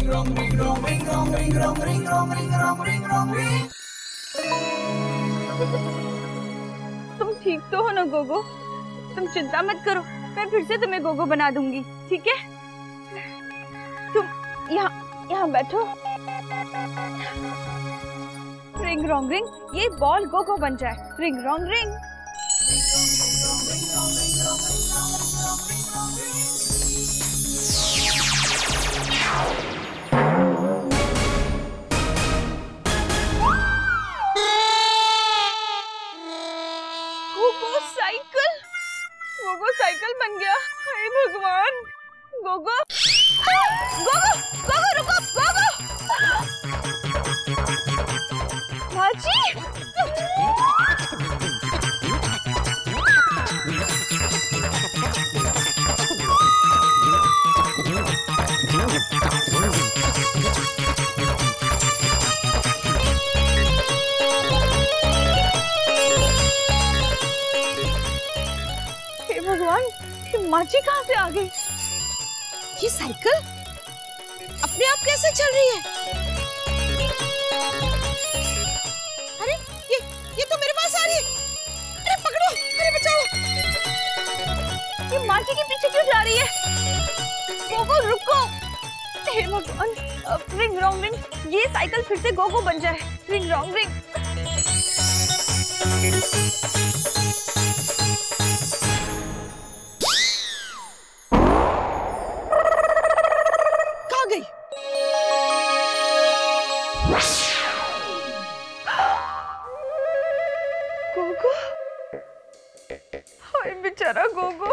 तुम ठीक तो हो ना गोगो? तुम चिंता मत करो, मैं फिर से तुम्हें गोगो बना दूंगी, ठीक है? तुम यहाँ बैठो। रिंग रोंग रिंग, ये बॉल गोगो बन जाए। Ring wrong ring. Gogo cycle बन गया। हे भगवान। गोगो गोगो गोगो रुको। गोगो माची। भगवान, ये माची कहाँ से आ गई? ये साइकिल अपने आप कैसे चल रही है? अरे ये तो मेरे पास आ रही है। अरे पकड़ो, अरे बचाओ। ये माची के पीछे क्यों जा रही है? गोगो रुको। हे भगवान, रिंग रोंग रिंग, ये साइकिल फिर से गोगो बन जाए। Ring wrong ring. गोगो, हाय बेचारा Gogo.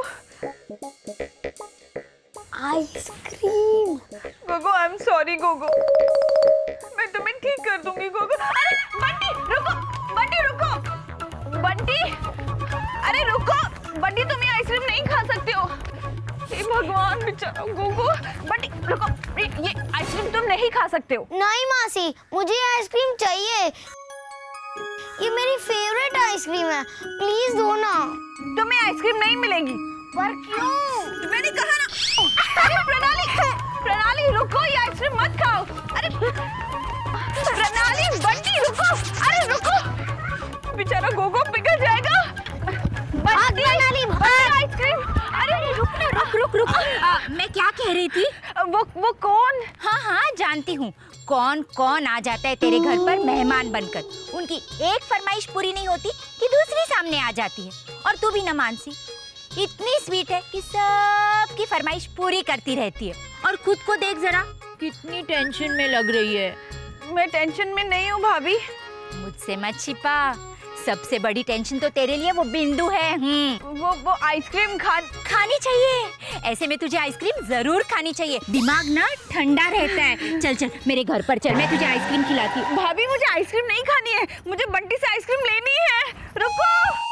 Ice cream. Gogo, I am sorry Gogo, मैं तुम्हें ठीक कर दूंगी गोगो। अरे बंटी रुको, बंटी रुको, बंटी, अरे रुको, बंटी तुम ये आइसक्रीम नहीं खा सकते हो। हे भगवान, बेचारा गोगो। बंटी रुको, ये आइसक्रीम तुम नहीं खा सकते हो। नहीं मासी, मुझे आइसक्रीम चाहिए। ये मेरी फेवरेट आइसक्रीम है, प्लीज दो ना। तुम्हें आइसक्रीम नहीं मिलेगी। पर क्यों? मैंने कहा ना। अरे प्रणाली रुको, ये आइसक्रीम मत खाओ। अरे प्रणाली, बंटी रुको, अरे रुको, बेचारा गोगो पिघल जाएगा। प्रणाली आइसक्रीम। अरे रुक। मैं क्या कह रही थी? वो कौन? हाँ, जानती हूँ। कौन आ जाता है तेरे घर पर मेहमान बनकर। उनकी एक फरमाइश पूरी नहीं होती कि दूसरी सामने आ जाती है। और तू भी ना मानसी, इतनी स्वीट है कि सबकी फरमाइश पूरी करती रहती है। और खुद को देख जरा, कितनी टेंशन में लग रही है। मैं टेंशन में नहीं हूँ भाभी। मुझसे मत छिपा, सबसे बड़ी टेंशन तो तेरे लिए वो बिंदु है। वो आइसक्रीम खानी चाहिए। ऐसे में तुझे आइसक्रीम जरूर खानी चाहिए, दिमाग ना ठंडा रहता है। चल मेरे घर पर चल, मैं तुझे आइसक्रीम खिलाती हूँ। भाभी, मुझे आइसक्रीम नहीं खानी है, मुझे बंटी से आइसक्रीम लेनी है। रुको।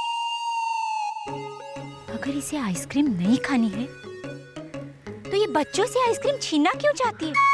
अगर इसे आइसक्रीम नहीं खानी है तो ये बच्चों से आइसक्रीम छीनना क्यों चाहती है?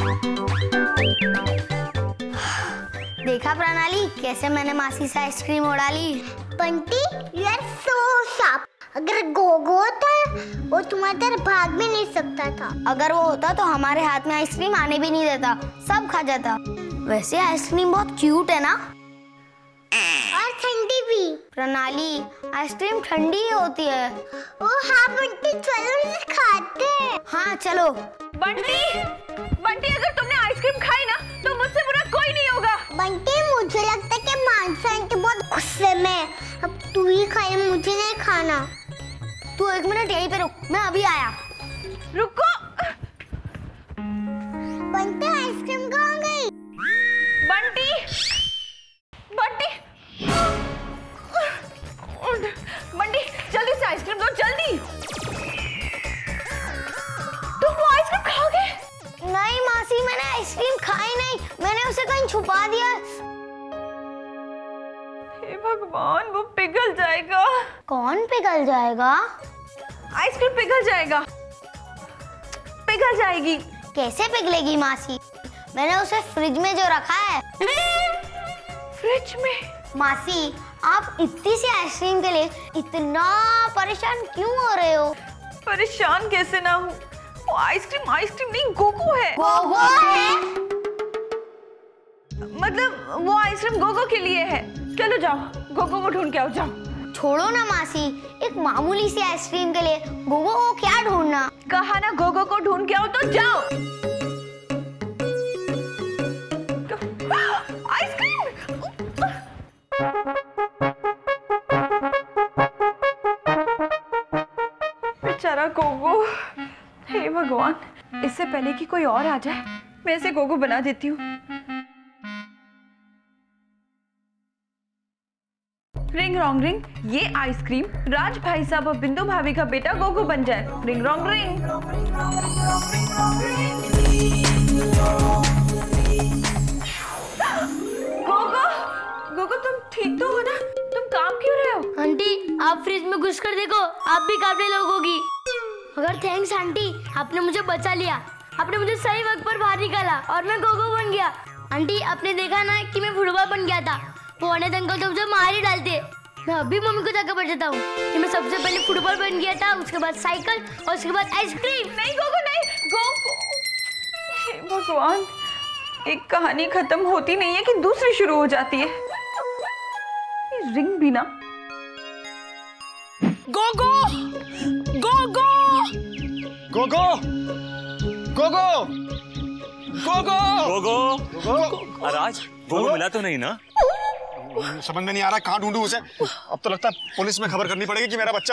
देखा प्रणाली, कैसे मैंने मासी से आइसक्रीम उड़ा ली। Bunty, you are so sharp. अगर गोगो होता वो तुम्हारी तरह भाग भी नहीं सकता था। अगर वो होता तो हमारे हाथ में आइसक्रीम आने भी नहीं देता, सब खा जाता। वैसे आइसक्रीम बहुत क्यूट है ना, और ठंडी भी। प्रणाली, आइसक्रीम ठंडी ही होती है। ओ हाँ बंटी, चलो इसे खाते हैं। हाँ चलो। बंटी, अगर तुमने आइसक्रीम खाई ना तो मुझसे बुरा कोई नहीं होगा। बंटी, मुझे लगता है कि मानसा आंटी बहुत गुस्से में। अब तू ही खाए, मुझे नहीं खाना। तू 1 मिनट यहीं पे रुक, मैं अभी आया। रुको। बंटी, आइसक्रीम कहाँ गई? बंटी, जल्दी से आइसक्रीम दो, जल्दी। तुम वो आइसक्रीम खाओगे? नहीं मासी, मैंने आइसक्रीम खाई नहीं, मैंने उसे कहीं छुपा दिया। हे भगवान, वो पिघल जाएगा। कौन पिघल जाएगा? आइसक्रीम पिघल जाएगा। पिघल जाएगी। कैसे पिघलेगी मासी? मैंने उसे फ्रिज में जो रखा है। फ्रिज में? मासी, आप इतनी सी आइसक्रीम के लिए इतना परेशान क्यों हो रहे हो? परेशान कैसे ना हूँ? वो आइसक्रीम नहीं, गोगो गोगो है। गोगो है? मतलब वो आइसक्रीम गोगो के लिए है। चलो जाओ, गोगो को ढूंढ के आओ, जाओ। छोड़ो ना मासी, एक मामूली सी आइसक्रीम के लिए गोगो को क्या ढूंढना। कहा ना गोगो को ढूंढ के आओ, तो जाओ। आइसक्रीम! बेचारा गोगो। हे भगवान, इससे पहले कि कोई और आ जाए मैं इसे गोगो बना देती हूँ। रिंग रोंग रिंग, ये आइसक्रीम राज भाई साहब और बिंदु भाभी का बेटा गोगो बन जाए। Ring wrong ring. Gogo, Gogo तुम ठीक तो हो ना? तुम काम क्यों रहे हो? आंटी, आप फ्रिज में घुस कर देखो, आप भी काफी लोग होगी। मगर थैंक्स आंटी, आपने मुझे बचा लिया। आपने मुझे सही वक्त पर बाहर निकाला और मैं गोगो बन गया। आंटी, आपने देखा ना कि मैं फुटबॉल बन गया था। वो अनेक अंकल तो मुझे मार ही डालते। मैं अभी मम्मी को जाकर बताता हूँ कि मैं सबसे पहले फुटबॉल बन गया था, उसके बाद साइकिल और उसके बाद आइसक्रीम। नहीं गोगो, नहीं गोगो। हे भगवान, एक कहानी खत्म होती नहीं है कि दूसरी शुरू हो जाती है। ये रिंग भी ना। गोगो, गोगो, गोगो, गोगो, गोगो, गोगो, राज, गोगो मिला तो नहीं ना? समझ में नहीं आ रहा कहाँ ढूंढूं उसे। अब तो लगता है पुलिस में खबर करनी पड़ेगी कि मेरा बच्चा।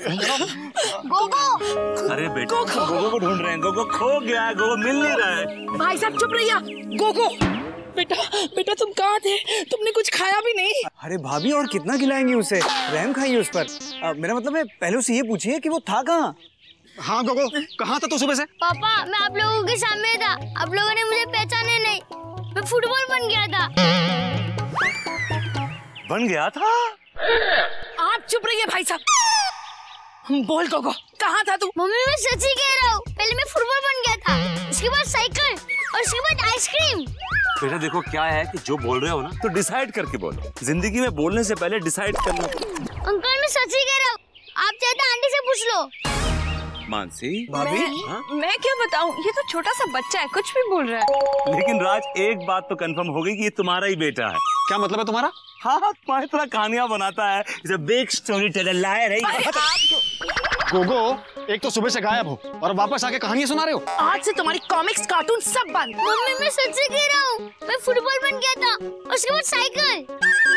गोगो, अरे बेटा, गोगो को ढूंढ रहे हैं। गोगो खो गया है, गोगो मिल नहीं रहा है। भाई साहब चुप रहिए। गोगो, बेटा बेटा तुम कहाँ थे? तुमने कुछ खाया भी नहीं। अरे भाभी, और कितना खिलाएंगी उसे? रहम खाइए उस पर। मेरा मतलब है, पहले उसे ये पूछिए कि वो था कहाँ। हाँ गोगो, कहाँ था तू सुबह से? पापा, मैं आप लोगों के सामने था। आप लोगों ने मुझे पहचाने नहीं। मैं फुटबॉल बन गया था। बन गया था? आप चुप रहिए भाई साहब। बोल गोगो, कहाँ था तू? मम्मी, मैं सच ही कह रहा हूँ। पहले मैं फुटबॉल बन गया था, उसके बाद साइकिल और उसके बाद आइसक्रीम। बेटा देखो, क्या है कि जो बोल रहे हो ना तो डिसाइड करके बोलो। जिंदगी में बोलने से पहले डिसाइड करना। अंकल, मैं सच ही कह रहा हूँ। आप चाहे तो आंटी से पूछ लो। मानसी, भाभी, मैं क्या बताऊं, ये तो छोटा सा बच्चा है, कुछ भी बोल रहा है। लेकिन राज, एक बात तो कंफर्म हो गई कि ये तुम्हारा ही बेटा है। क्या मतलब है तुम्हारा? हाँ, तुम्हारी तरह कहानियां बनाता है। इसे बिग स्टोरी टेलर लायर है। गोगो, एक तो सुबह से गायब हो और वापस आके कहानियां सुना रहे हो। आज से तुम्हारी कॉमिक्स, कार्टून सब बंद। मम्मी, मैं सच ही कह रहा हूँ। मैं फुटबॉल बन गया था और उसके बाद साइकिल।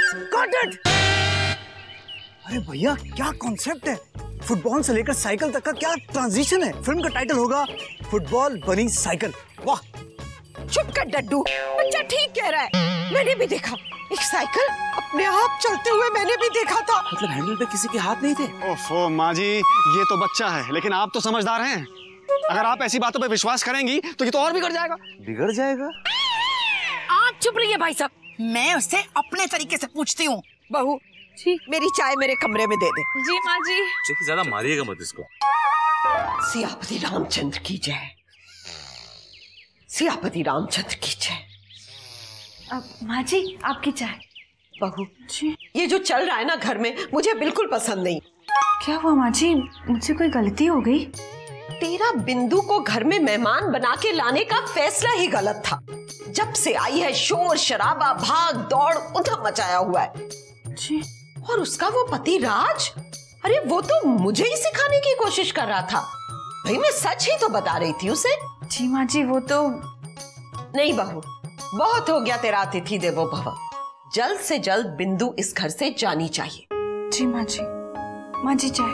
अरे भैया, क्या कॉन्सेप्ट है? फुटबॉल से लेकर साइकिल तक का क्या ट्रांजिशन है। फिल्म का टाइटल होगा फुटबॉल बनी साइकिल। वाह। चुप कर डड्डू, बच्चा ठीक कह रहा है। मैंने भी देखा एक साइकिल अपने आप चलते हुए, मैंने भी देखा था। मतलब हैंडल पे किसी के हाथ नहीं थे? ओफो माँ जी, ये तो बच्चा है, लेकिन आप तो समझदार हैं। अगर आप ऐसी बातों पे विश्वास करेंगी तो ये तो और बिगड़ जाएगा। बिगड़ जाएगा? आप चुप रहिए भाई साहब, मैं उससे अपने तरीके से पूछती हूँ। बहू जी, मेरी चाय मेरे कमरे में दे दे। जी माँ जी। ज्यादा मारिएगा मत इसको। सियापति रामचंद्र की जय, सियापति रामचंद्र की जय। माँ जी, आपकी चाय। बहू जी, ये जो चल रहा है ना घर में, मुझे बिल्कुल पसंद नहीं। क्या हुआ माँ जी, मुझसे कोई गलती हो गई? तेरा बिंदु को घर में मेहमान बना के लाने का फैसला ही गलत था। जब से आई है शोर शराबा, भाग दौड़ उधम मचाया हुआ है जी। और उसका वो पति राज, अरे वो तो मुझे ही सिखाने की कोशिश कर रहा था। भाई मैं सच ही तो बता रही थी उसे। जी माँ जी, वो तो नहीं बहू, बहुत हो गया तेरा अतिथि देवो भव। जल्द से जल्द बिंदु इस घर से जानी चाहिए। जी माँ जी। माँ जी चाय।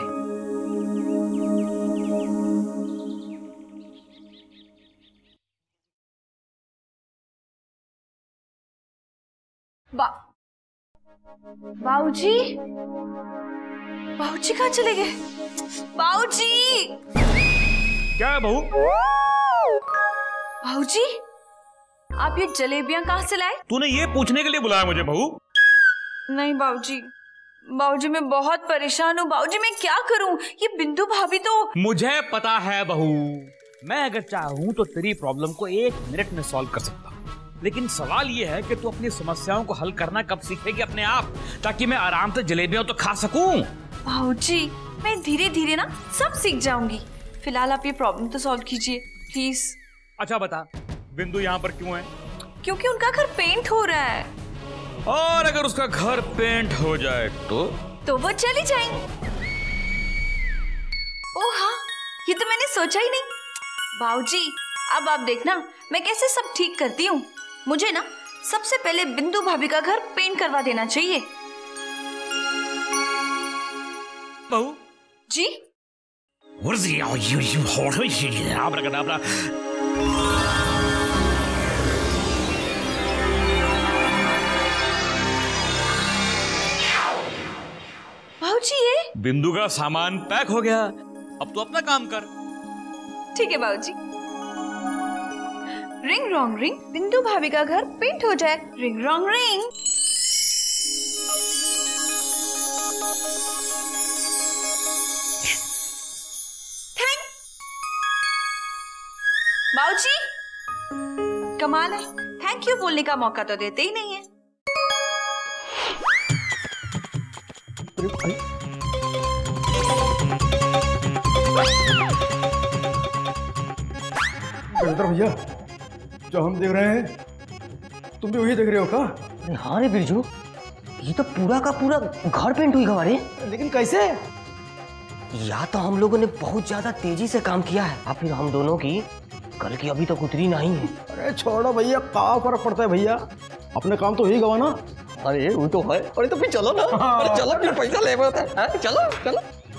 बाऊजी, बाऊजी कहाँ चले गए? बाऊजी! क्या है बहू? बाऊजी, आप ये जलेबियां कहाँ से लाए? तूने ये पूछने के लिए बुलाया मुझे बहू? नहीं बाऊजी, बाऊजी मैं बहुत परेशान हूँ। बाऊजी मैं क्या करूँ? ये बिंदु भाभी तो। मुझे पता है बहू, मैं अगर चाहूँ तो तेरी प्रॉब्लम को 1 मिनट में सॉल्व कर सकता हूँ। लेकिन सवाल ये है कि तू अपनी समस्याओं को हल करना कब सीखेगी अपने आप, ताकि मैं आराम से जलेबियां तो खा सकूं। बाऊजी, मैं धीरे धीरे ना सब सीख जाऊंगी। फिलहाल आप ये प्रॉब्लम तो सॉल्व कीजिए प्लीज। अच्छा बता, बिंदु यहाँ पर क्यों है? क्योंकि उनका घर पेंट हो रहा है। और अगर उसका घर पेंट हो जाए तो वो चली जाएंगी। ओह हाँ, ये तो मैंने सोचा ही नहीं। बाबूजी, अब आप देखना मैं कैसे सब ठीक करती हूँ। मुझे ना सबसे पहले बिंदु भाभी का घर पेंट करवा देना चाहिए। बहू जी? बाबूजी, ये बिंदु का सामान पैक हो गया, अब तो अपना काम कर। ठीक है बाबूजी। रिंग रॉन्ग रिंग, बिंदु भाभी का घर पेंट हो जाए। Ring wrong ring. थैंक बाबूजी, कमाल है, थैंक यू बोलने का मौका तो देते ही नहीं है। भैया, जो हम देख रहे हैं तुम भी वही देख रहे हो क्या? हाँ रे बिरजू, ये तो पूरा का पूरा घर पेंट हुई हमारे। लेकिन कैसे? या तो हम लोगों ने बहुत ज्यादा तेजी से काम किया है, और फिर हम दोनों की कल की अभी तक उतरी नहीं है। अरे छोड़ो भैया, क्या फर्क पड़ता है भैया, अपने काम तो ही गवाना। अरे वो तो है। अरे तो फिर चलो ना। अरे चलो, फिर पैसा ले चलो चलो।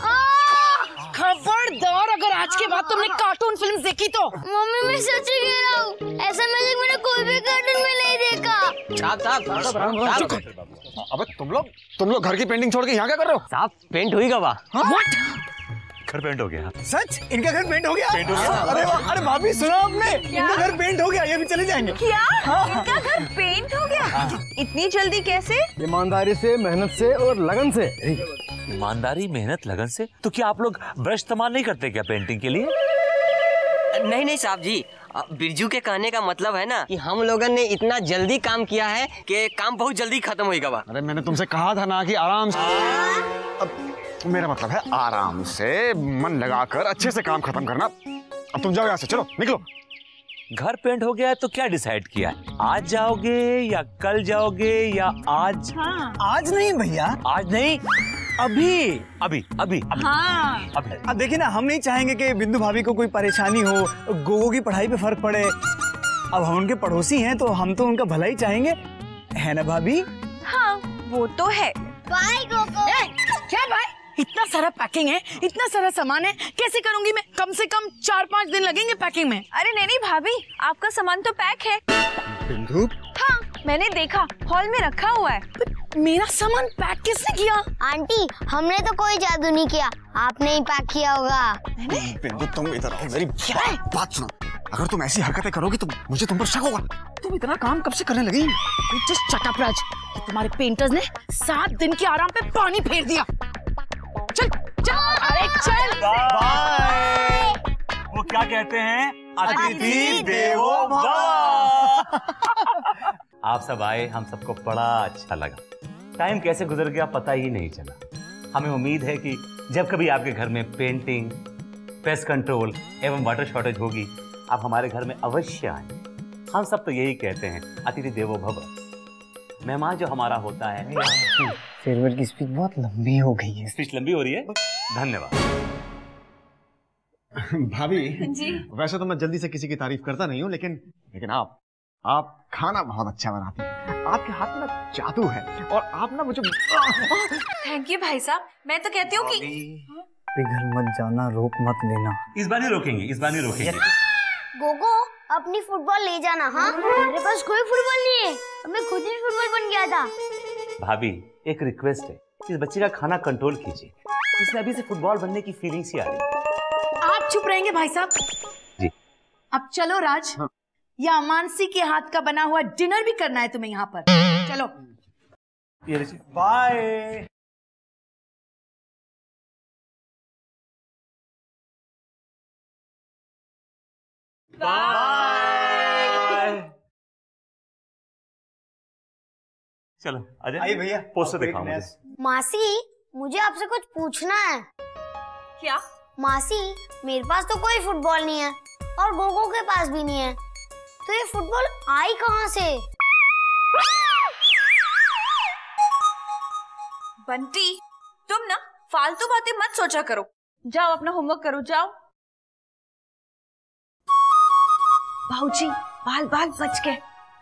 खबरदार, अगर आज के बाद तुमने कार्टून फिल्म देखी तो। मम्मी, मैं सच ही कह रहा हूँ, ऐसा मैजिक मैंने कोई भी कार्टून में नहीं देखा। साहब, अबे तुम लोग घर की पेंटिंग छोड़ के यहाँ क्या कर रहे हो? साहब पेंट हुई गवा। घर पेंट हो गया। सच? इनका घर पेंट हो गया? पेंट हो गया। अरे वाह, अरे भाभी सुना आपने? इनका घर पेंट हो गया, ये भी चले जाएंगे। क्या? इनका घर पेंट हो गया? इतनी जल्दी कैसे? ईमानदारी से, मेहनत से और लगन से। ईमानदारी, मेहनत, लगन से? तो क्या आप लोग ब्रश इस्तेमाल नहीं करते क्या पेंटिंग के लिए? नहीं साहब जी, बिरजू के कहने का मतलब है ना कि हम लोगों ने इतना जल्दी काम किया है कि काम बहुत जल्दी खत्म होगा बा। अरे मैंने तुमसे कहा था ना कि आराम से। अब मेरा मतलब है आराम से, मन लगाकर अच्छे से काम खत्म करना। अब तुम जाओ यहाँ से, चलो निकलो। घर पेंट हो गया है तो क्या डिसाइड किया है? आज जाओगे या कल जाओगे या आज? हाँ। आज नहीं भैया, आज नहीं, अभी अभी अभी अभी। हाँ। अभी। अब देखिए ना, हम नहीं चाहेंगे कि बिंदु भाभी को कोई परेशानी हो, गोगो की पढ़ाई पे फर्क पड़े। अब हम उनके पड़ोसी हैं तो हम तो उनका भला ही चाहेंगे, है ना भाभी? हाँ, वो तो है। बाय गोगो। क्या भाई, इतना सारा पैकिंग है, इतना सारा सामान है, कैसे करूंगी मैं? कम से कम 4-5 दिन लगेंगे पैकिंग में। अरे नहीं भाभी, आपका सामान तो पैक है। बिंदु? हाँ, मैंने देखा, हॉल में रखा हुआ है। मेरा सामान पैक किसने किया? आंटी, हमने तो कोई जादू नहीं किया, आपने ही पैक किया होगा। बिंदु तुम इधर आओ, मेरी बात सुनो। अगर तुम ऐसी हरकतें करोगी तो मुझे तुम पर शक होगा। तुम इतना काम कब से करने लगी? जस्ट शट अप राज, तुम्हारे पेंटर्स ने 7 दिन के आराम पे पानी फेर दिया। चल चल, अरे चल। बाय। वो क्या कहते हैं? अतिथि देवो भव। आप सब आए, हम सबको बड़ा अच्छा लगा। टाइम कैसे गुजर गया पता ही नहीं चला। हमें उम्मीद है कि जब कभी आपके घर में पेंटिंग, पेस्ट कंट्रोल एवं वाटर शॉर्टेज होगी, आप हमारे घर में अवश्य आए। हम सब तो यही कहते हैं, अतिथि देवो भव। मेहमान जो हमारा होता है। फेयरवेल की स्पीच बहुत लंबी हो गई है। स्पीच लंबी हो रही है? धन्यवाद। भाभी जी। वैसे तो मैं जल्दी से किसी की तारीफ करता नहीं हूँ, लेकिन आप खाना बहुत अच्छा बनाती हैं। आपके हाथ में ना जादू है, और आप ना मुझे। थैंक यू भाई साहब, मैं तो कहती हूँ कि पिघल मत जाना, रोक मत लेना। इस बार नहीं रोकेंगे, इस बार नहीं रोकेंगे। गोगो, अपनी फुटबॉल ले जाना। हाँ, मेरे पास कोई फुटबॉल नहीं है, मैं खुद ही फुटबॉल बन गया था। भाभी एक रिक्वेस्ट है, इस बच्चे का खाना कंट्रोल कीजिए, इसमें अभी से फुटबॉल बनने की फीलिंग्स ही आ रही है। आप चुप रहेंगे भाई साहब जी। अब चलो राज। हाँ। या मानसी के हाथ का बना हुआ डिनर भी करना है तुम्हें यहाँ पर। चलो। ये लीजिए। बाय। बाय। चलो अजय, आइए भैया, पोस्टर दिखाओ मुझे। मासी, मुझे आपसे कुछ पूछना है। क्या? मासी, मेरे पास तो कोई फुटबॉल नहीं है, और गोगो के पास भी नहीं है, तो ये फुटबॉल आई कहाँ से? बंटी, तुम ना फालतू बातें मत सोचा करो, जाओ अपना होमवर्क करो, जाओ। भाऊजी, बाल बाल बच गए।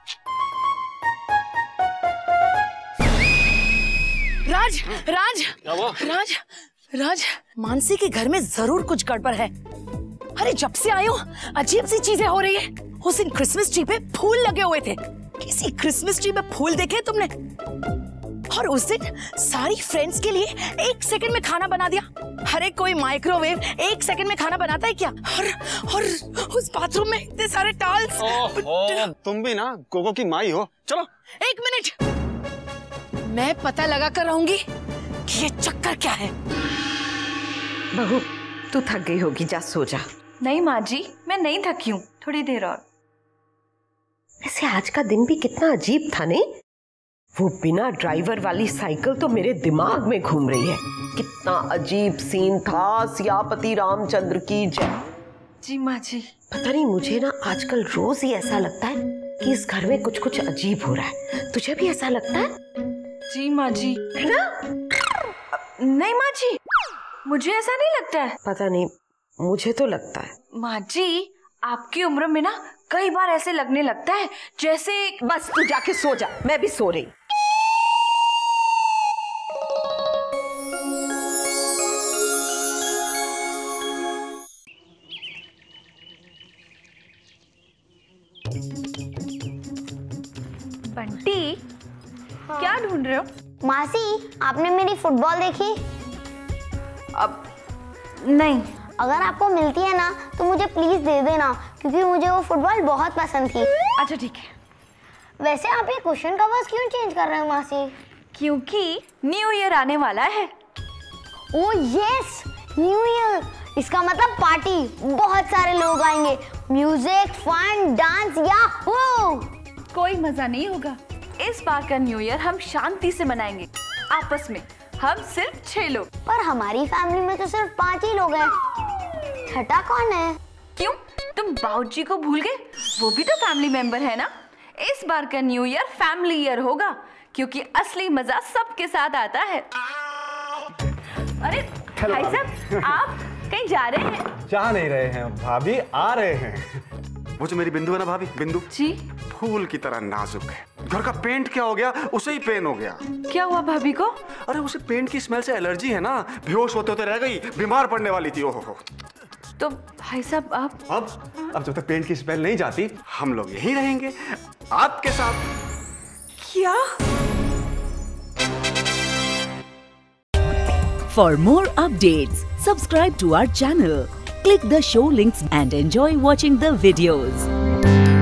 राज, राज, राज, राज, मानसी के घर में जरूर कुछ गड़बड़ है। अरे जब से आई हूँ अजीब सी चीजें हो रही है। उस दिन क्रिसमस ट्री पे फूल लगे हुए थे, किसी क्रिसमस ट्री में फूल देखे तुमने? और उस दिन सारी फ्रेंड्स के लिए 1 सेकंड में खाना बना दिया। अरे कोई माइक्रोवेव 1 सेकंड में खाना बनाता है क्या? और उस बाथरूम में इतने सारे टॉवल्स। तुम भी ना गोगो की माई हो। चलो 1 मिनट, मैं पता लगा कर रहूंगी कि ये चक्कर क्या है। बहू, तू थक गई होगी, जा सो जा। नहीं माँ जी, मैं नहीं थकी हूँ, थोड़ी देर और। वैसे आज का दिन भी कितना अजीब था नहीं? वो बिना ड्राइवर वाली साइकिल तो मेरे दिमाग में घूम रही है। कितना अजीब सीन था। सियापति रामचंद्र की जय। जी माँ जी। पता नहीं, मुझे ना आजकल रोज ही ऐसा लगता है कि इस घर में कुछ कुछ अजीब हो रहा है। तुझे भी ऐसा लगता है? जी माँ जी। है ना? नहीं माँ जी, मुझे ऐसा नहीं लगता है। पता नहीं, मुझे तो लगता है। माँ जी, आपकी उम्र में ना कई बार ऐसे लगने लगता है जैसे। बस तू जाके सो जा, मैं भी सो रही। बंटी, क्या ढूंढ रहे हो? मासी, आपने मेरी फुटबॉल देखी? अब नहीं। अगर आपको मिलती है ना तो मुझे प्लीज दे देना, क्योंकि मुझे वो फुटबॉल बहुत पसंद थी। अच्छा ठीक है। वैसे आप ये क्वेश्चन कवर्स क्यों चेंज कर रहे हो मासी? क्योंकि न्यू ईयर आने वाला है। ओह यस, न्यू ईयर, इसका मतलब पार्टी। बहुत सारे लोग आएंगे, म्यूजिक, फन, डांस, याहू। कोई मजा नहीं होगा। इस बार का न्यू ईयर हम शांति से मनाएंगे, आपस में। हम सिर्फ 6 लोग। पर हमारी फैमिली में तो सिर्फ 5 ही लोग हैं। छठा कौन है? क्यों, तुम बाऊजी को भूल गए? वो भी तो फैमिली मेंबर है ना। इस बार का न्यू ईयर फैमिली ईयर होगा, क्योंकि असली मजा सबके साथ आता है। अरे भाई साहब, आप कहीं जा रहे हैं? जा नहीं रहे हैं भाभी, आ रहे हैं। वो जो मेरी बिंदु है ना भाभी, बिंदु जी, फूल की तरह नाजुक है। घर का पेंट क्या हो गया, उसे ही पेन हो गया। क्या हुआ भाभी को? अरे उसे पेंट की स्मेल से एलर्जी है ना, बेहोश होते होते रह गई, बीमार पड़ने वाली थी। ओहो। तो भाई साहब आप अब जब तक पेंट की स्मेल नहीं जाती, हम लोग यहीं रहेंगे आपके साथ। क्या? For more updates, subscribe to our channel, click the show links and enjoy watching the videos.